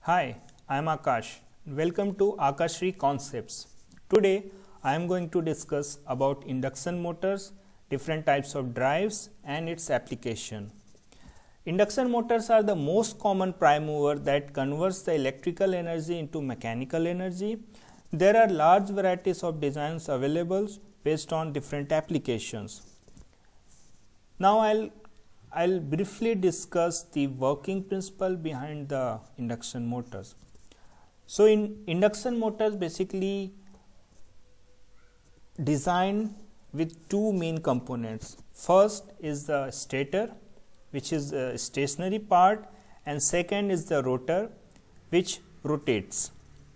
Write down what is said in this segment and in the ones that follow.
Hi, I am Akash. Welcome to Akashri Concepts. Today I am going to discuss about induction motors, different types of drives and its application. Induction motors are the most common prime mover that converts the electrical energy into mechanical energy. There are large varieties of designs available based on different applications. Now I'll briefly discuss the working principle behind the induction motors. So in induction motors basically designed with two main components. First is the stator, which is a stationary part, and second is the rotor, which rotates.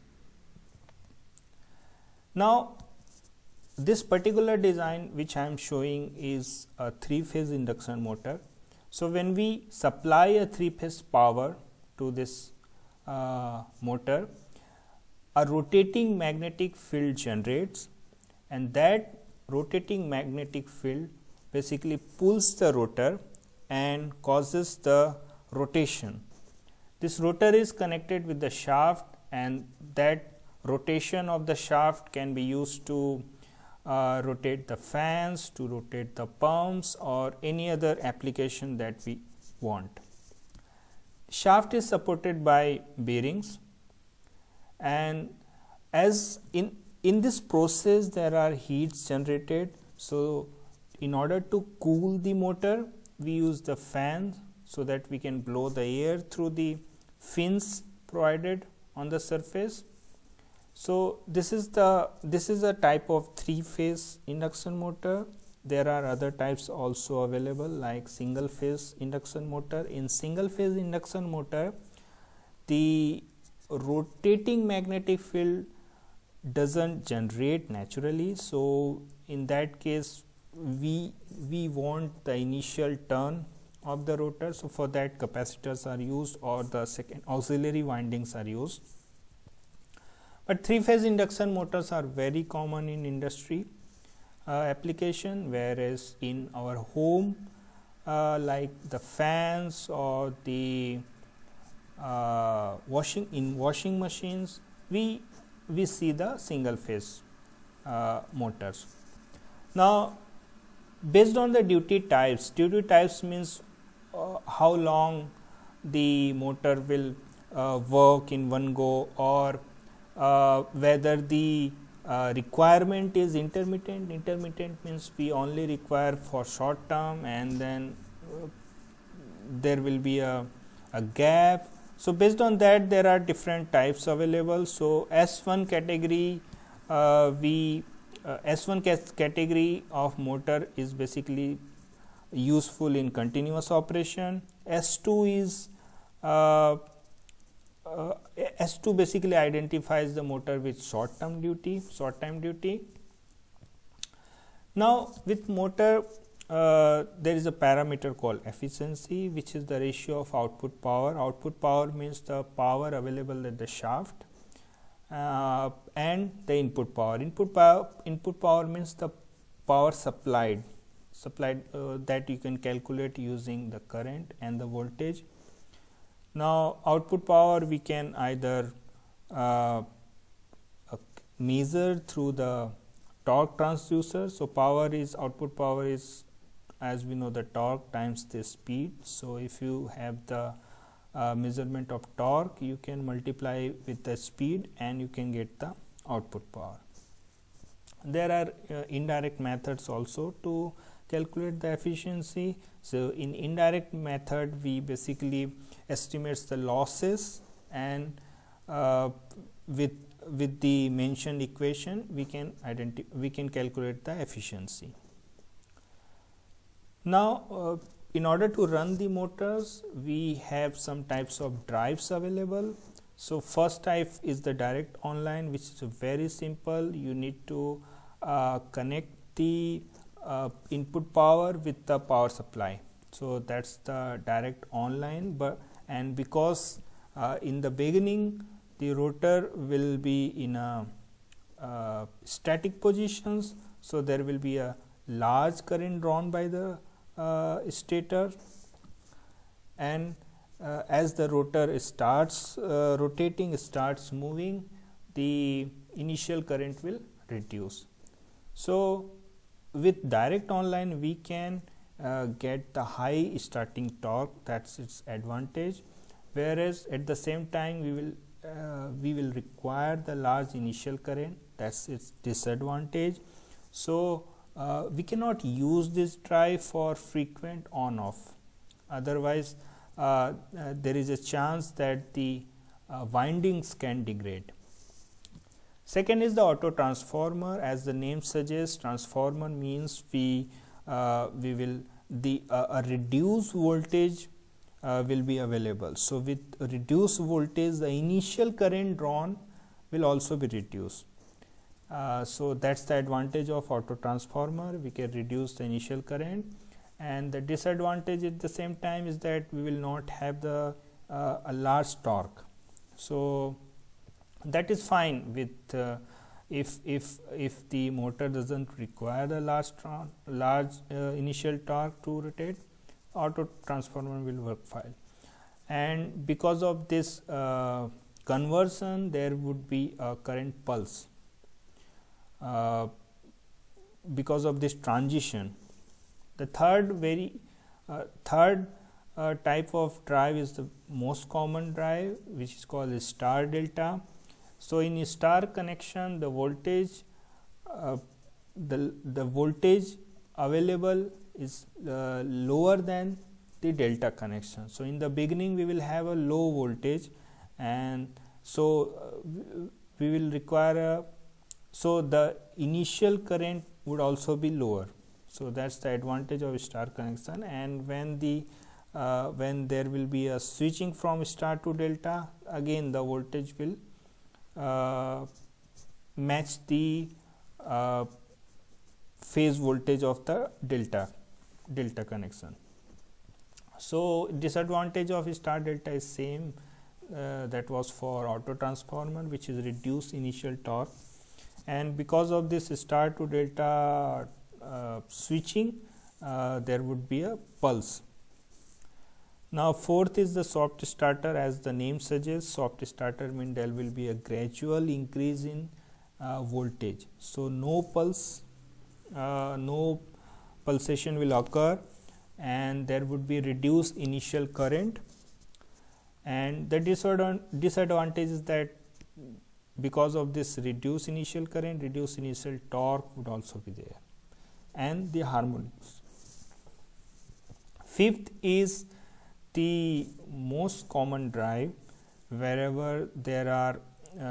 Now this particular design which I am showing is a three-phase induction motor. So when we supply a three-phase power to this motor, a rotating magnetic field generates, and that rotating magnetic field basically pulls the rotor and causes the rotation. This rotor is connected with the shaft, and that rotation of the shaft can be used to rotate the fans, to rotate the pumps, or any other application that we want. Shaft is supported by bearings, and as in this process there are heats generated. So in order to cool the motor, we use the fan so that we can blow the air through the fins provided on the surface. So this is a type of three-phase induction motor. There are other types also available, like single-phase induction motor. In single-phase induction motor, the rotating magnetic field doesn't generate naturally. So in that case, we want the initial turn of the rotor. So for that, capacitors are used, or the second auxiliary windings are used. But three-phase induction motors are very common in industry application, whereas in our home, like the fans or the washing machines, we see the single-phase motors. Now, based on the duty types means how long the motor will work in one go, or whether the requirement is intermittent. Intermittent means we only require for short term, and then there will be a gap. So based on that, there are different types available. So S1 category, S1 category of motor is basically useful in continuous operation. S2 is S2 basically identifies the motor with short time duty. Now with motor, there is a parameter called efficiency, which is the ratio of output power. Output power means the power available at the shaft, and the input power. Input power means the power supplied that you can calculate using the current and the voltage. Now output power we can either measure through the torque transducer. So output power is, as we know, the torque times the speed. So if you have the measurement of torque, you can multiply with the speed and you can get the output power. There are indirect methods also to calculate the efficiency. So in indirect method, we basically estimates the losses, and with the mentioned equation we can calculate the efficiency. Now in order to run the motors, we have some types of drives available. So first type is the direct online, which is very simple. You need to connect the input power with the power supply. So that's the direct online. And because in the beginning the rotor will be in a static positions, so there will be a large current drawn by the stator, and as the rotor starts rotating, starts moving, the initial current will reduce. So with direct online we can get the high starting torque, that's its advantage, whereas at the same time we will require the large initial current, that's its disadvantage. So we cannot use this drive for frequent on off, otherwise there is a chance that the windings can degrade. Second is the auto transformer. As the name suggests, transformer means we will a reduced voltage will be available. So with reduced voltage, the initial current drawn will also be reduced. So that's the advantage of auto transformer. We can reduce the initial current, and the disadvantage at the same time is that we will not have the a large torque. So that is fine with if the motor doesn't require the large initial torque to rotate, auto transformer will work fine. And because of this conversion, there would be a current pulse because of this transition. The third type of drive is the most common drive, which is called a star delta. So in a star connection, the voltage the voltage available is lower than the delta connection. So in the beginning we will have a low voltage, and so we will require so the initial current would also be lower. So that's the advantage of star connection. And when the when there will be a switching from star to delta, again the voltage will match the phase voltage of the delta connection. So disadvantage of star delta is same that was for auto transformer, which is reduced initial torque, and because of this star to delta switching, there would be a pulse. Now fourth is the soft starter. As the name suggests, soft starter means there will be a gradual increase in voltage. So no pulse, no pulsation will occur, and there would be reduced initial current. And the disadvantage is that because of this reduced initial current, reduced initial torque would also be there, and the harmonics. Fifth is the most common drive, wherever there are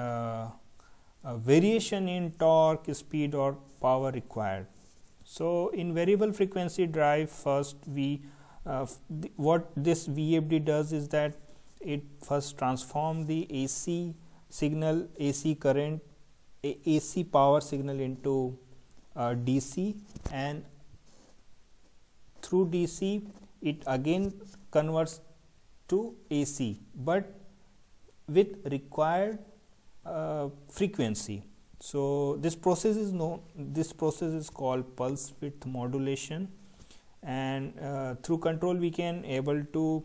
variation in torque, speed or power required. So in variable frequency drive, first we what this VFD does is that it first transform the AC signal, AC current, AC power signal into DC, and through DC it again converts to AC, but with required frequency. So this process is called pulse width modulation, and through control we can able to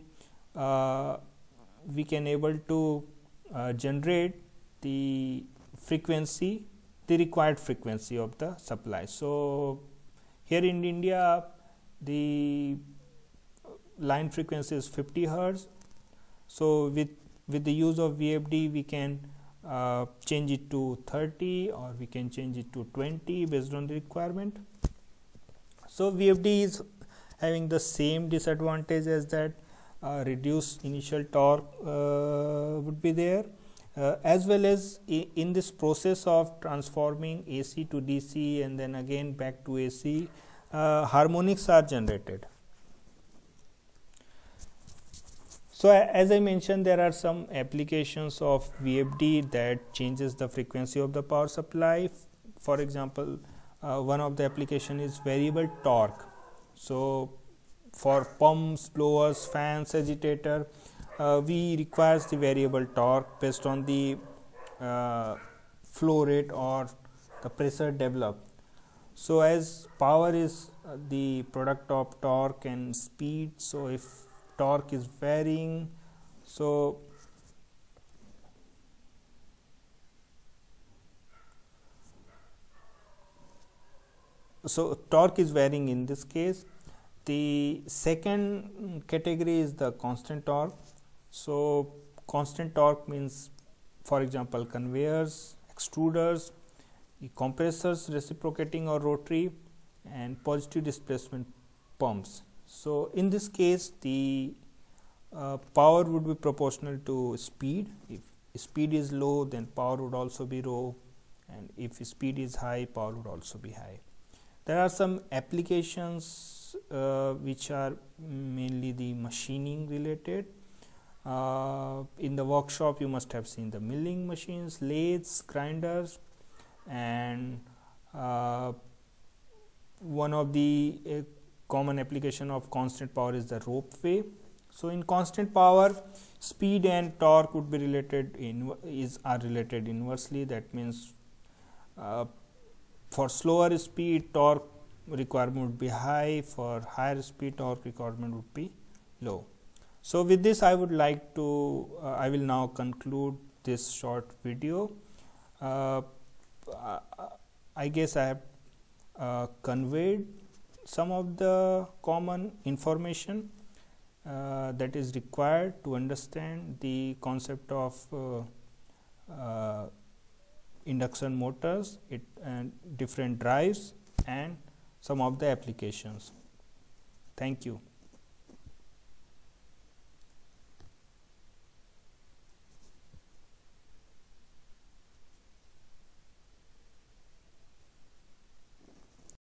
generate the frequency, the required frequency of the supply. So here in India the line frequency is 50 Hz. So with the use of VFD we can change it to 30, or we can change it to 20 based on the requirement. So VFD is having the same disadvantage as that, reduced initial torque would be there, as well as in this process of transforming AC to DC and then again back to AC, harmonics are generated. So as I mentioned, there are some applications of VFD that changes the frequency of the power supply. For example, one of the application is variable torque. So for pumps, blowers, fans, agitator, we requires the variable torque based on the flow rate or the pressure developed. So as power is the product of torque and speed, so if torque is varying So torque is varying in this case. The second category is the constant torque. So constant torque means, for example, conveyors, extruders, compressors reciprocating or rotary, and positive displacement pumps. So in this case, the power would be proportional to speed. If speed is low, then power would also be low, and if speed is high, power would also be high. There are some applications which are mainly the machining related. In the workshop, you must have seen the milling machines, lathes, grinders, and one of the common application of constant power is the ropeway. So in constant power, speed and torque would be related are related inversely. That means for slower speed, torque requirement would be high. For higher speed, torque requirement would be low. So with this, I would like to I will now conclude this short video. I guess I have conveyed some of the common information that is required to understand the concept of induction motors, and different drives, and some of the applications. Thank you.